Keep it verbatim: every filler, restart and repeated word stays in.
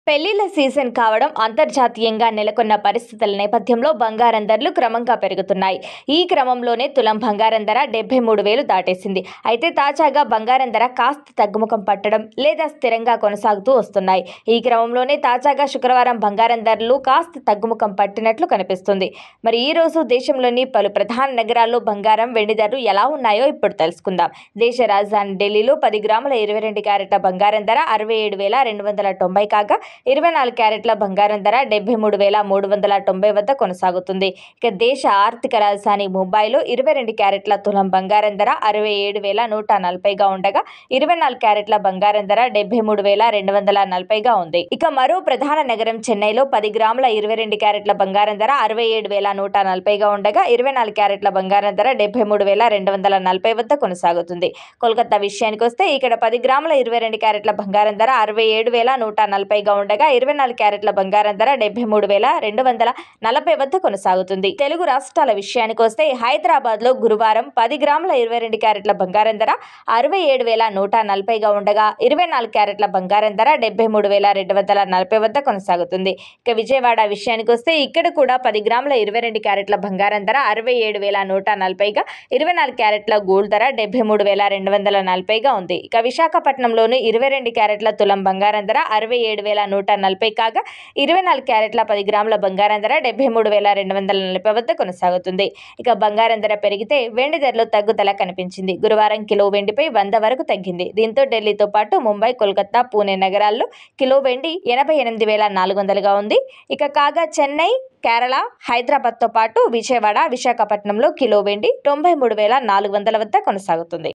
పెళ్లిళ్ల season కావడం, అంతర్జాతీయంగా నెలకొన్న పరిస్థితుల నేపథ్యంలో బంగారం ధరలు క్రమంగా పెరుగుతున్నాయి. ఈ క్రమంలోనే తులం బంగారం ధర డెబ్బై మూడు వేలు దాటేసింది. అయితే తాజాగా బంగారం ధర కాస్త తగ్గుముఖం పట్టడం లేదా స్థిరంగా కొనసాగుతూ వస్తున్నాయి. ఈ క్రమంలోనే తాజాగా శుక్రవారం బంగారం ధరలు కాస్త తగ్గుముఖం పట్టినట్లు కనిపిస్తుంది. మరి ఈ రోజు దేశంలోని పలు ప్రధాన నగరాల్లో బంగారం, వెండి ధరలు ఎలా ఉన్నాయో ఇప్పుడు తెలుసుకుందాం. దేశ రాజధాని ఢిల్లీలో పది గ్రాముల ఇరవై రెండు క్యారెట్ల బంగారం ధర అరవై ఏడు వేల రెండు వందల తొంభై కాగా ఇరవై నాలుగు క్యారెట్ల బంగారం ధర డెబ్బై మూడు వేల మూడు వందల తొంభై వద్ద కొనసాగుతుంది. ఇక దేశ ఆర్థిక రాజధాని ముంబైలో ఇరవై రెండు క్యారెట్ల తులం బంగారం ధర అరవై ఏడు వేల నూట నలభైగా ఉండగా ఇరవై నాలుగు క్యారెట్ల బంగారం ధర డెబ్బై మూడు వేల రెండు వందల నలభైగా ఉంది. ఇక మరో ప్రధాన నగరం చెన్నైలో పది గ్రాముల ఇరవై రెండు క్యారెట్ల బంగారం ధర అరవై ఏడు వేల నూట నలభైగా ఉండగా ఇరవై నాలుగు క్యారెట్ల బంగారం ధర డెబ్బై మూడు వేల రెండు వందల నలభై వద్ద కొనసాగుతుంది. కోల్కతా విషయానికి వస్తే ఇక్కడ పది గ్రాముల ఇరవై రెండు క్యారెట్ల బంగారం ధర అరవై ఏడు వేల నూట నలభైగా ఉండగా ఇరవై నాలుగు క్యారెట్ల బంగారం ధర డెబ్బై మూడు వేల రెండు వందల నలభై వద్ద కొనసాగుతుంది. తెలుగు రాష్ట్రాల విషయానికి వస్తే హైదరాబాద్ లో గురువారం పది గ్రాముల ఇరవై రెండు క్యారెట్ల బంగారం ధర అరవై ఏడు వేల నూట నలభైగా ఉండగా ఇరవై నాలుగు క్యారెట్ల బంగారం ధర డెబ్బై మూడు వేల రెండు వందల నలభై వద్ద కొనసాగుతుంది. ఇక విజయవాడ విషయానికి వస్తే ఇక్కడ కూడా పది గ్రాముల ఇరవై రెండు క్యారెట్ల బంగారం ధర అరవై ఏడు వేల నూట నలభైగా ఇరవై నాలుగు క్యారెట్ల గోల్డ్ ధర డెబ్బై మూడు వేల రెండు వందల నలభైగా ఉంది. ఇక విశాఖపట్నంలోని ఇరవై రెండు క్యారెట్ల తులం బంగారం ధర అరవై ఏడు వేల నూట నలభై కాగా ఇరవై నాలుగు క్యారెట్ల పది గ్రాముల బంగారం ధర డెబ్బై మూడు వేల రెండు వందల నలభై వద్ద కొనసాగుతుంది. ఇక బంగారం ధర పెరిగితే వెండి ధరలో తగ్గుదల కనిపించింది. గురువారం కిలో వెండిపై వంద వరకు తగ్గింది. దీంతో ఢిల్లీతో పాటు ముంబై, కోల్కతా, పూణే నగరాల్లో కిలో వెండి ఎనభై ఎనిమిది వేల నాలుగు వందలుగా ఉంది. ఇక కాగా చెన్నై, కేరళ, హైదరాబాద్తో పాటు విజయవాడ, విశాఖపట్నంలో కిలో వెండి తొంభై మూడు వేల నాలుగు వందల వద్ద కొనసాగుతుంది.